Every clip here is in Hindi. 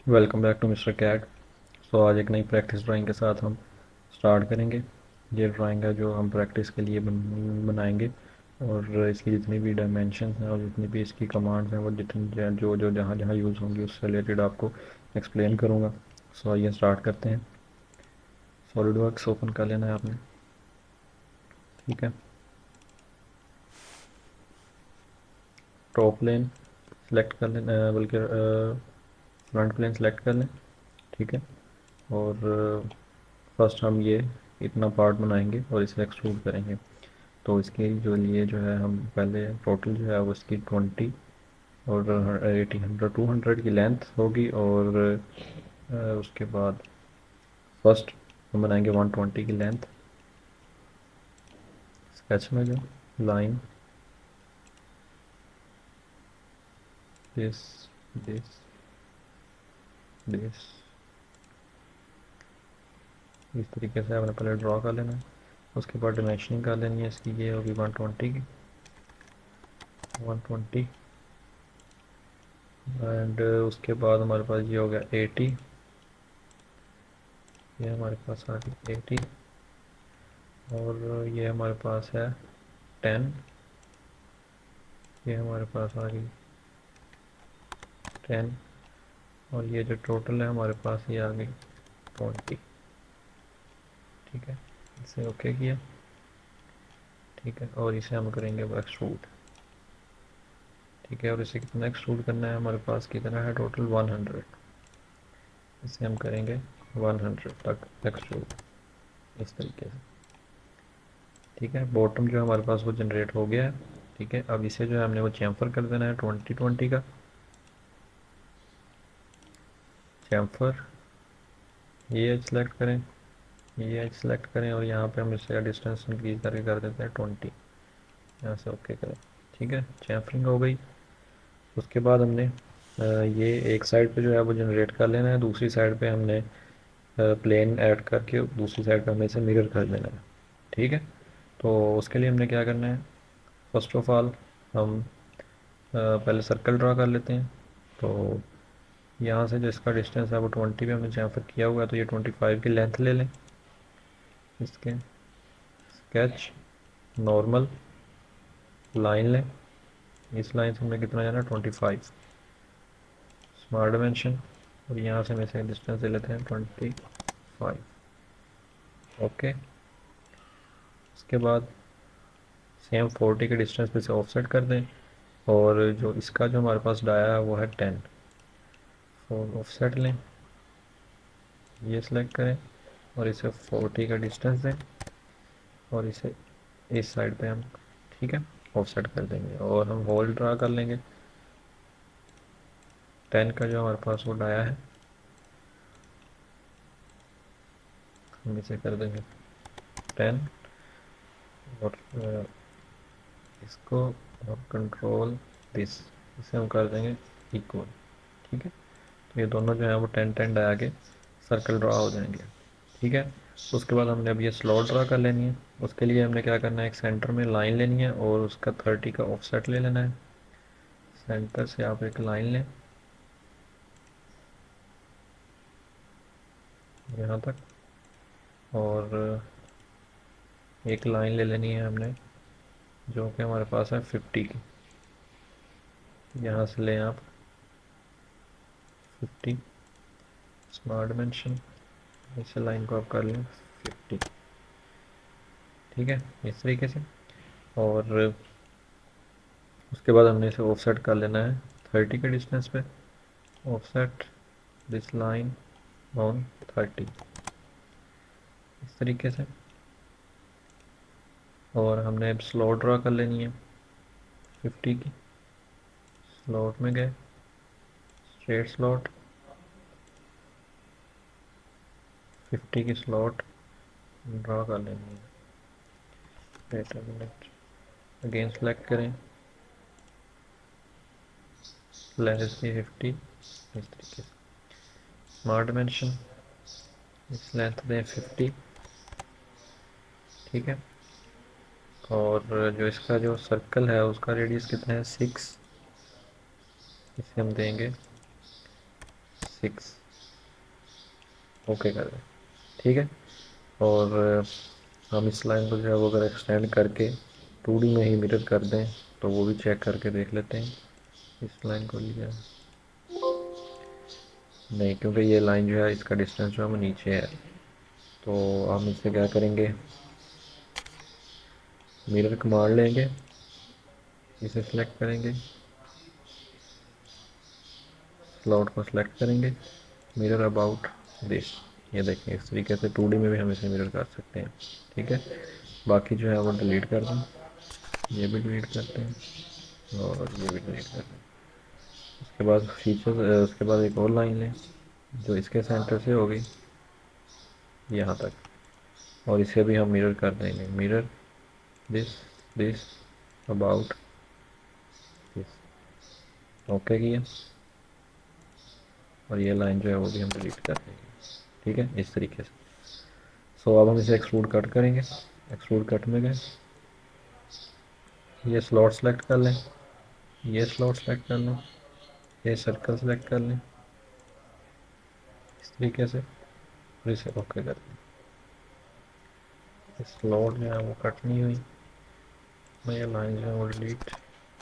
Welcome back to mister cat. So आज एक नई प्रैक्टिस ड्राइंग के साथ हम स्टार्ट करेंगे। ये ड्राइंग है जो हम प्रैक्टिस के लिए बनाएंगे। और इसकी जितनी भी डायमेंशन हैं और जितनी भी इसकी कमांड्स हैं वो जितनी जो जो जहाँ जहाँ यूज़ होंगी उससे रिलेटेड आपको एक्सप्लेन करूँगा। सो आइए स्टार्ट करते हैं। सॉलिड वर्क्स ओपन कर लेना है आपने। ठीक है। टॉप प्लेन सेलेक्ट कर लेना, बल्कि फ्रंट प्लेन सेलेक्ट कर लें। ठीक है। और फर्स्ट हम ये इतना पार्ट बनाएंगे और इसे एक्सट्रूड करेंगे। तो इसके जो लिए जो है हम पहले टोटल जो है वो इसकी 20 और 80 100 200 की लेंथ होगी। और उसके बाद फर्स्ट हम बनाएंगे 120 की लेंथ। स्केच में जो लाइन दिस दिस दिस इस तरीके से आपने पहले ड्रॉ कर लेना है। उसके बाद डायमेंशनिंग कर लेनी है इसकी। ये होगी 120 की 120। एंड उसके बाद हमारे पास ये हो गया 80। ये हमारे पास आ गई 80। और ये हमारे पास है 10। ये हमारे पास आ गई 10। और ये जो टोटल है हमारे पास ये आ गई 20। ठीक है। इसे ओके किया। ठीक है। और इसे हम करेंगे अब एक्सट्रूड। ठीक है। और इसे कितना एक्सट्रूड करना है, हमारे पास कितना है टोटल 100। इसे हम करेंगे 100 तक एक्सट्रूड इस तरीके से। ठीक है। बॉटम जो हमारे पास वो जनरेट हो गया है। ठीक है। अब इसे जो है हमने वो चैम्फर कर देना है 20 का चैम्फर। ये सेलेक्ट करें, ये सेलेक्ट करें और यहाँ पे हम इसका डिस्टेंस इंक्रीज करके कर देते हैं 20। यहाँ से ओके करें। ठीक है। चैम्फरिंग हो गई। उसके बाद हमने ये एक साइड पे जो है वो जनरेट कर लेना है, दूसरी साइड पे हमने प्लेन ऐड करके दूसरी साइड पे हमें इसे मिरर कर देना है। ठीक है। तो उसके लिए हमने क्या करना है, फर्स्ट ऑफ ऑल हम पहले सर्कल ड्रा कर लेते हैं। तो यहाँ से जो इसका डिस्टेंस है वो 20 पे हमने चैम्फर किया हुआ है, तो ये 25 की लेंथ ले लें इसके। स्केच, नॉर्मल, लाइन लें। इस लाइन से हमने कितना जाना 25। स्मार्ट डायमेंशन और यहाँ से हम इसे डिस्टेंस ले लेते हैं 25। ओके। उसके बाद सेम 40 के डिस्टेंस पे से ऑफसेट कर दें। और जो इसका जो हमारे पास डाया है वो है 10। और ऑफसेट लें, ये सिलेक्ट करें और इसे 40 का डिस्टेंस दें और इसे इस साइड पे हम, ठीक है, ऑफसेट कर देंगे। और हम होल ड्रा कर लेंगे 10 का जो हमारे पास वो डाया है, हम इसे कर देंगे 10। और इसको और कंट्रोल दिस, इसे हम कर देंगे इक्वल। ठीक है। तो ये दोनों जो है वो 10 10 डाया के सर्कल ड्रा हो जाएंगे। ठीक है। उसके बाद हमने अब ये स्लॉट ड्रा कर लेनी है। उसके लिए हमने क्या करना है, एक सेंटर में लाइन लेनी है और उसका 30 का ऑफसेट ले लेना है। सेंटर से आप एक लाइन लें यहाँ तक। और एक लाइन ले लेनी है हमने जो कि हमारे पास है 50 की। यहाँ से लें आप 50 स्मार्ट डायमेंशन, इस लाइन को आप कर लें 50। ठीक है, इस तरीके से। और उसके बाद हमने इसे ऑफसेट कर लेना है 30 के डिस्टेंस पे। ऑफसेट दिस लाइन ऑन 30 इस तरीके से। और हमने अब स्लॉट ड्रा कर लेनी है 50 की। स्लॉट में गए, स्ट्रेट स्लॉट 50 की स्लॉट ड्रा कर लेनी है। Wait a minute, again select करें, लेंथ इसकी 50 इस तरीके से। स्मार्ट डायमेंशन, इस लेंथ दें 50। ठीक है। और जो इसका जो सर्कल है उसका रेडियस कितना है 6, इसे हम देंगे 6 ओके कर दें। ठीक है। और हम इस लाइन को जो है वो अगर एक्सटेंड करके 2D में ही मिरर कर दें तो वो भी चेक करके देख लेते हैं। इस लाइन को लिया नहीं, क्योंकि ये लाइन जो है इसका डिस्टेंस जो है वो नीचे है, तो हम इससे क्या करेंगे, मिरर कमांड लेंगे, इसे सिलेक्ट करेंगे, स्लॉट को सिलेक्ट करेंगे, मिरर अबाउट दिस। ये देखें, इस तरीके से 2D में भी हम इसे मिरर कर सकते हैं। ठीक है। बाकी जो है वो डिलीट कर दें, ये भी डिलीट करते हैं और ये भी डिलीट कर दें। उसके बाद फीचर, उसके बाद एक और लाइन लें जो इसके सेंटर से होगी यहाँ तक, और इसे भी हम मिरर कर देंगे, mirror this this about this. Okay किया, और ये लाइन जो है वो भी हम डिलीट कर देंगे। ठीक है, इस तरीके से। सो अब हम इसे एक्सट्रूड कट करेंगे। एक्सट्रूड कट में गए, ये स्लॉट सेलेक्ट कर लें, ये स्लॉट सेलेक्ट कर लें, ये सर्कल सेलेक्ट कर लें इस तरीके से, और इसे ओके कर दें। स्लॉट जो है वो कट नहीं हुई, मैं ये लाइन जो है वो डिलीट।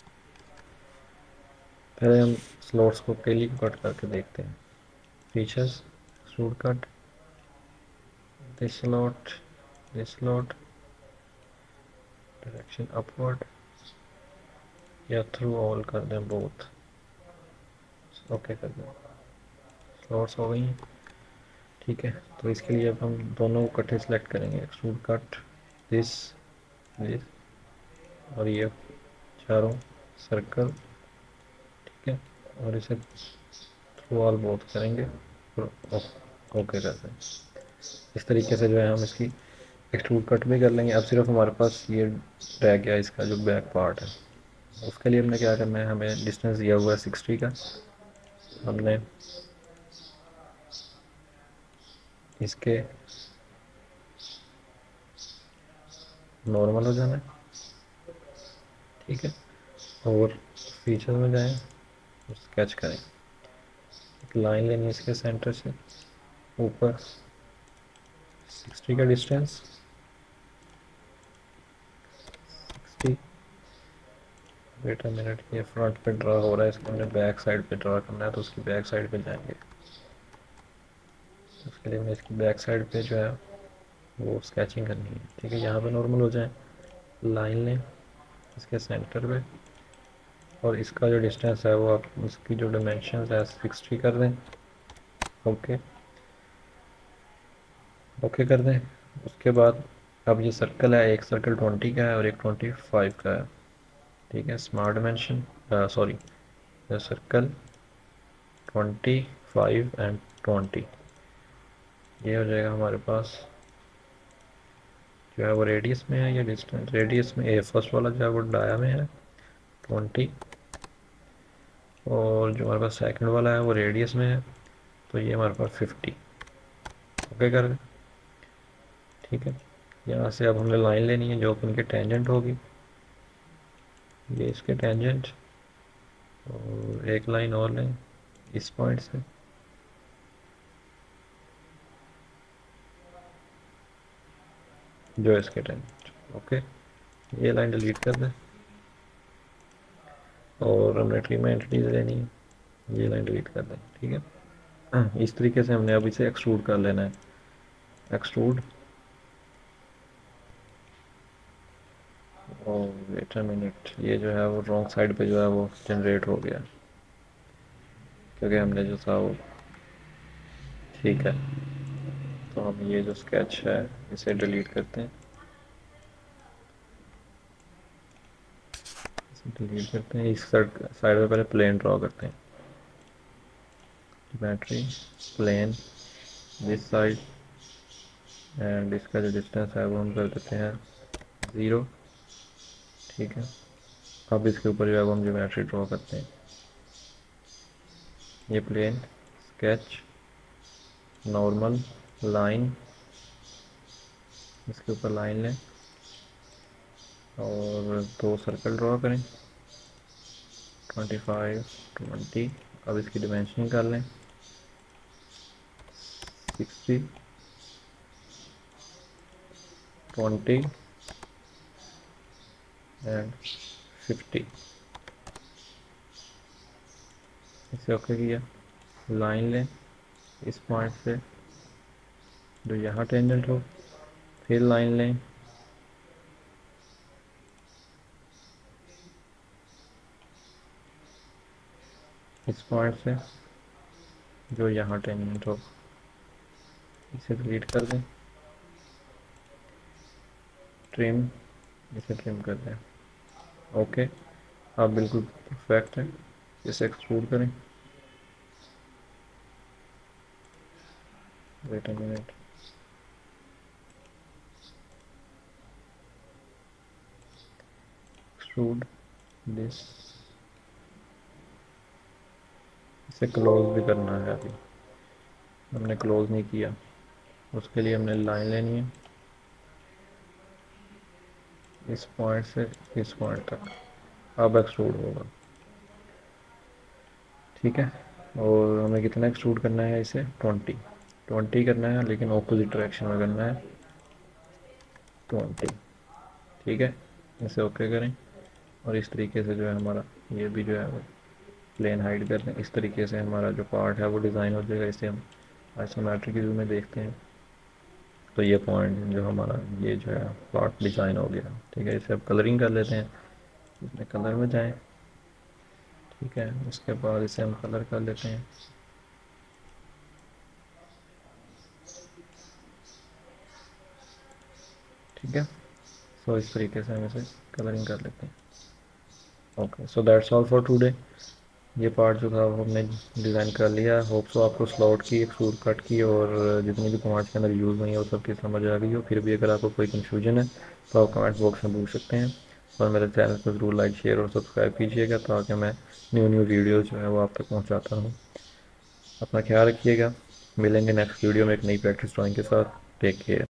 पहले हम स्लॉट्स को पहले कट करके देखते हैं। Features, extrude cut, this slot, this slot, direction upward, या थ्रू ऑल कर दें, बोथ। ओके कर दें, स्लॉट्स हो गई हैं। ठीक है, तो इसके लिए अब हम दोनों को इकट्ठे सेलेक्ट करेंगे, एक्सट्रूड कट दिस दिस, और ये चारों सर्कल। ठीक है, और इसे थ्रू ऑल बोथ करेंगे और ओके कर दें। इस तरीके से जो है हम इसकी एक्सट्रूड कट भी कर लेंगे। अब सिर्फ हमारे पास ये रह गया इसका जो बैक पार्ट है, उसके लिए हमने क्या करना है, हमें डिस्टेंस दिया हुआ है 60 का, हमने इसके नॉर्मल हो जाना है। ठीक है, और फीचर में जाएं और स्केच करें, एक लाइन लेनी है इसके सेंटर से ऊपर 60 का डिस्टेंस, 60। वेट अ मिनट, ये फ्रंट पे ड्रा हो रहा है, इसको हमने बैक साइड पे ड्रा करना है, तो उसकी बैक साइड पे जाएंगे। उसके लिए हमें इसकी बैक साइड पे जो है वो स्केचिंग करनी है। ठीक है, यहाँ पे नॉर्मल हो जाए, लाइन लें इसके सेंटर पे, और इसका जो डिस्टेंस है वो आप इसकी जो डायमेंशन है 60 कर दें। ओके, ओके कर दें। उसके बाद अब ये सर्कल है, एक सर्कल 20 का है और एक 25 का है। ठीक है, smart dimension, sorry, circle 25 and 20, ये हो जाएगा हमारे पास जो है वो रेडियस में है, या डिस्टेंस रेडियस में, ए फर्स्ट वाला जो है वो डाया में है 20, और जो हमारे पास सेकंड वाला है वो रेडियस में है, तो ये हमारे पास 50। ओके कर दें। ठीक है, यहाँ से अब हमने लाइन लेनी है जो इनके टेंजेंट होगी, ये इसके टेंजेंट, और एक लाइन और लें इस पॉइंट से, जो इसके टेंजेंट। ओके, ये लाइन डिलीट कर दें, और हमने ट्री में एंटिटीज लेनी है, ये लाइन डिलीट कर दें। ठीक है, इस तरीके से हमने अब इसे एक्सट्रूड कर लेना है। एक्सट्रूड, और वेट अ मिनट, ये जो है वो रॉन्ग साइड पे जो है वो जनरेट हो गया, क्योंकि हमने जो था वो, ठीक है, तो हम ये जो स्केच है इसे डिलीट करते हैं, इसे डिलीट करते हैं। इस साइड में पहले प्लेन ड्रॉ करते हैं, geometry, plane, this side, and इसका जो डिस्टेंस है वो हम कर देते हैं 0। ठीक है, अब इसके ऊपर जो है वो हम ज्योमेट्री ड्रॉ करते हैं, ये प्लेन, स्केच, नॉर्मल, लाइन, इसके ऊपर लाइन लें और दो सर्कल ड्रॉ करें, 25, 20। अब इसकी डिमेंशनिंग कर लें, 60, 20 एंड 50। इसे ओके किया। लाइन लें इस पॉइंट से जो यहाँ टेंजेंट हो, फिर लाइन लें इस पॉइंट से जो यहाँ टेंजेंट हो। इसे डिलीट कर दें, ट्रिम, इसे ट्रिम कर दें। ओके, अब बिल्कुल परफेक्ट है। इसे एक्सट्रूड करें। Wait a minute, extrude this. इसे क्लोज भी करना है, अभी हमने क्लोज नहीं किया। उसके लिए हमने लाइन लेनी है इस पॉइंट से इस पॉइंट तक। अब एक्सट्रूड होगा, ठीक है। और हमें कितना एक्सट्रूड करना है इसे, 20 करना है, लेकिन ऑपोजिट डायरेक्शन में करना है, 20। ठीक है, इसे ओके करें। और इस तरीके से जो है हमारा ये भी जो है वो प्लेन हाइड कर दें। इस तरीके से हमारा जो पार्ट है वो डिज़ाइन हो जाएगा। इसे हम आइसोमेट्रिक व्यू में देखते हैं तो ये पॉइंट जो हमारा ये जो है पार्ट डिज़ाइन हो गया। ठीक है, इसे अब कलरिंग कर लेते हैं। इसमें कलर में जाएं, ठीक है। उसके बाद इसे हम कलर कर लेते हैं। ठीक है, सो इस तरीके से हम इसे कलरिंग कर लेते हैं। Okay, so that's all for today. ये पार्ट जो था वो हमने डिज़ाइन कर लिया। होप सो आपको स्लॉट की, एक्सट्रूड कट की और जितनी भी कमांड्स के अंदर यूज़ हुई है वो सबकी समझ आ गई हो। फिर भी अगर आपको कोई कन्फ्यूजन है तो आप कमेंट बॉक्स में पूछ सकते हैं। और मेरे चैनल को ज़रूर लाइक, शेयर और सब्सक्राइब कीजिएगा ताकि मैं न्यू वीडियोज़ जो है वो आप तक पहुँचाता हूँ। अपना ख्याल रखिएगा। मिलेंगे नेक्स्ट वीडियो में एक नई प्रैक्टिस ड्राइंग के साथ। Take care.